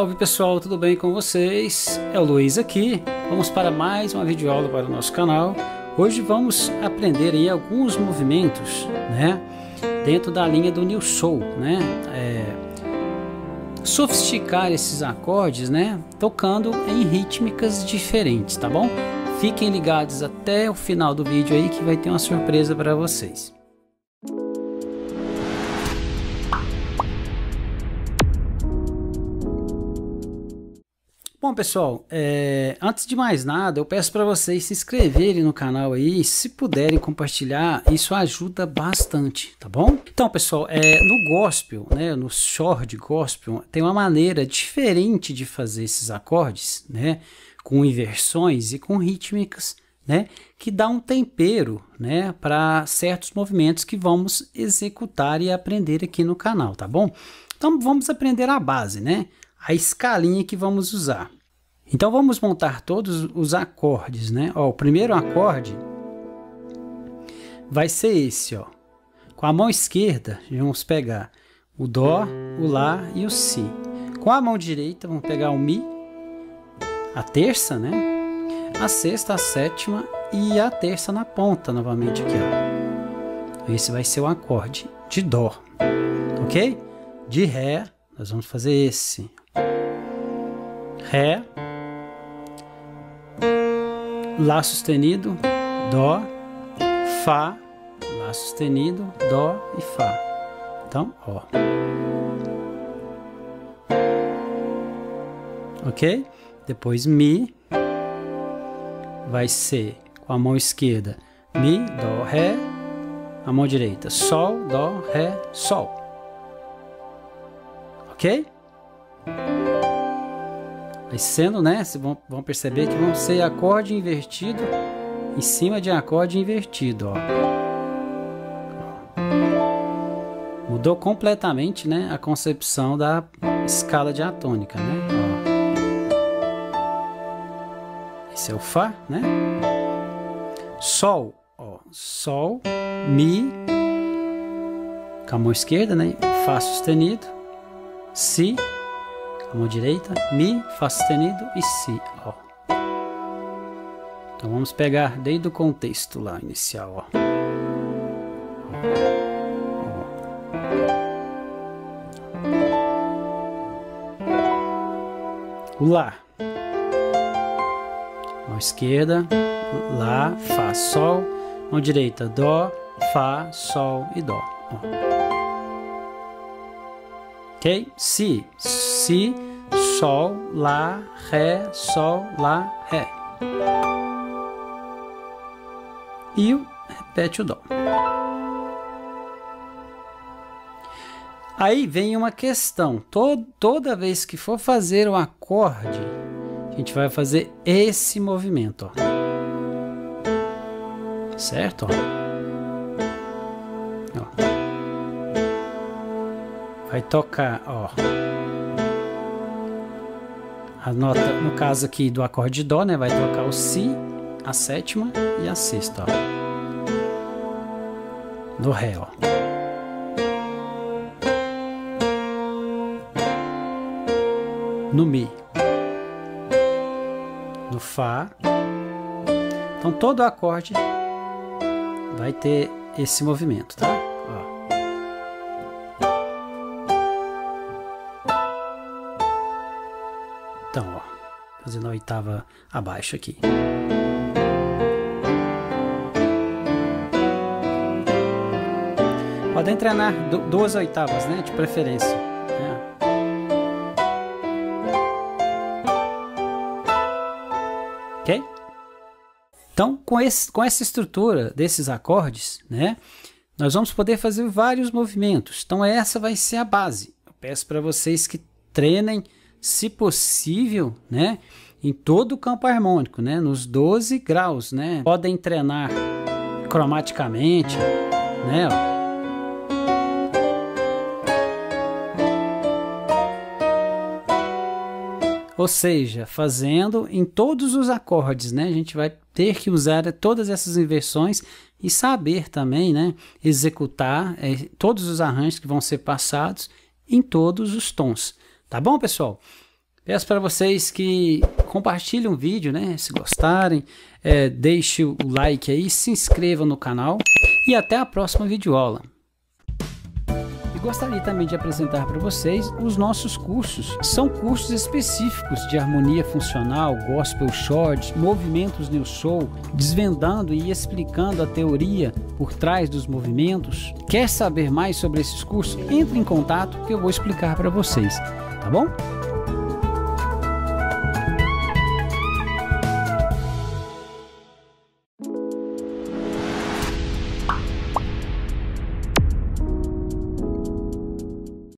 Salve pessoal, tudo bem com vocês? É o Luiz aqui. Vamos para mais uma videoaula para o nosso canal. Hoje vamos aprender aí alguns movimentos, né, dentro da linha do New Soul, né? Sofisticar esses acordes, né, tocando em rítmicas diferentes, tá bom? Fiquem ligados até o final do vídeo aí que vai ter uma surpresa para vocês. Bom pessoal, antes de mais nada eu peço para vocês se inscreverem no canal aí, se puderem compartilhar, isso ajuda bastante, tá bom? Então pessoal, no gospel, né, no short gospel, tem uma maneira diferente de fazer esses acordes, né, com inversões e com rítmicas, né, que dá um tempero, né, para certos movimentos que vamos executar e aprender aqui no canal, tá bom? Então vamos aprender a base, né? A escalinha que vamos usar. Então vamos montar todos os acordes, né? Ó, o primeiro acorde vai ser esse, ó. Com a mão esquerda, vamos pegar o Dó, o Lá e o Si. Com a mão direita, vamos pegar o Mi, a terça, né? A sexta, a sétima e a terça na ponta, novamente aqui, ó. Esse vai ser o acorde de Dó, ok? De Ré, nós vamos fazer esse. Ré, Lá sustenido, Dó, Fá, Lá sustenido, Dó e Fá. Então, ó. Ok? Depois Mi, vai ser com a mão esquerda Mi, Dó, Ré, a mão direita Sol, Dó, Ré, Sol. Ok? Vai sendo, né? Vocês vão perceber que vão ser acorde invertido em cima de acorde invertido, ó. Mudou completamente, né, a concepção da escala diatônica, né? Ó. Esse é o Fá, né? Sol, ó. Sol, Mi, com a mão esquerda, né? Fá sustenido, Si, a mão direita, Mi, Fá sustenido e Si, ó. Então vamos pegar desde o contexto lá inicial, ó. O Lá, mão esquerda, Lá, Fá, Sol, mão direita, Dó, Fá, Sol e Dó, ó. Ok? Si, Si, Sol, Lá, Ré, Sol, Lá, Ré. E repete o Dó. Aí vem uma questão. Toda vez que for fazer o acorde, a gente vai fazer esse movimento, ó. Certo? Ó. Vai tocar, ó, a nota, no caso aqui do acorde de Dó, né, vai tocar o Si, a sétima e a sexta, ó. No Ré, ó. No Mi. No Fá. Então todo acorde vai ter esse movimento, tá? Então, ó, fazendo a oitava abaixo aqui. Podem treinar 2 oitavas, né, de preferência. Né? Ok? Então, com essa estrutura desses acordes, né, nós vamos poder fazer vários movimentos. Então, essa vai ser a base. Eu peço para vocês que treinem, se possível, né, em todo o campo harmônico, né, nos 12 graus, né, podem treinar cromaticamente, né, ó. Ou seja, fazendo em todos os acordes, né, a gente vai ter que usar todas essas inversões e saber também, né, executar todos os arranjos que vão ser passados em todos os tons. Tá bom, pessoal? Peço para vocês que compartilhem o vídeo, né? Se gostarem, deixe o like aí, se inscreva no canal e até a próxima videoaula. Gostaria também de apresentar para vocês os nossos cursos. São cursos específicos de harmonia funcional, gospel chord, movimentos new soul, desvendando e explicando a teoria por trás dos movimentos. Quer saber mais sobre esses cursos? Entre em contato que eu vou explicar para vocês, tá bom?